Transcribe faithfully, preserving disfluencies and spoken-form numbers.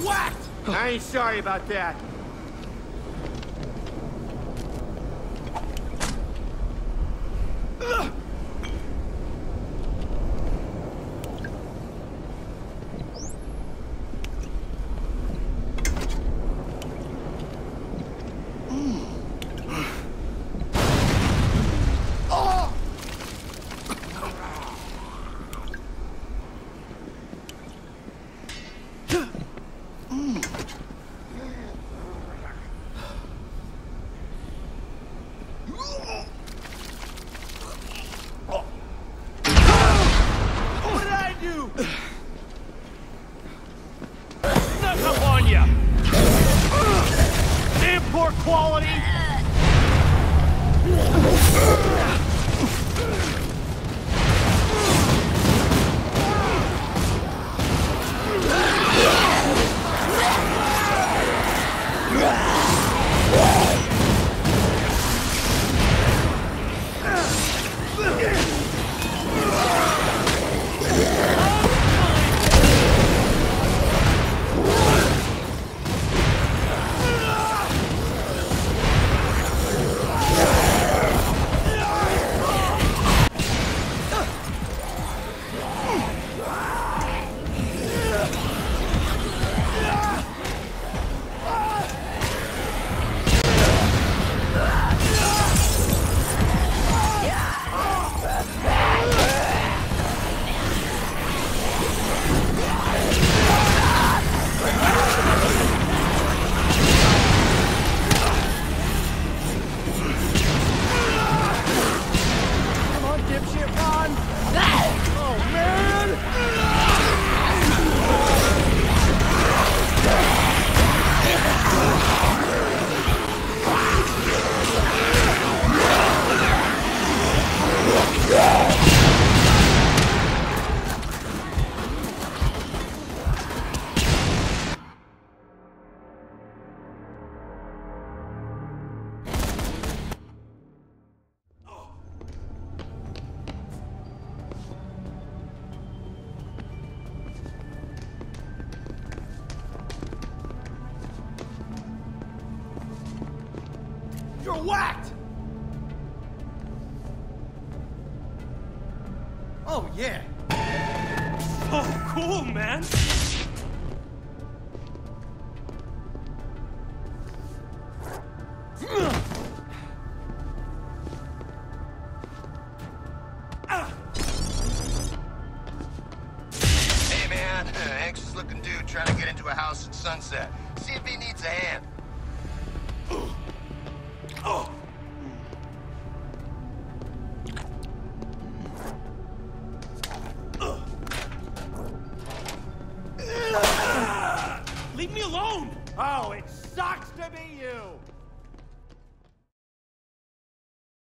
whacked! I ain't sorry about that. Quality! You're whacked! Oh, yeah. Oh, cool, man! Hey, man. Anxious-looking dude trying to get into a house in Sunset. See if he needs a hand. Oh! Leave me alone! Oh, it sucks to be you!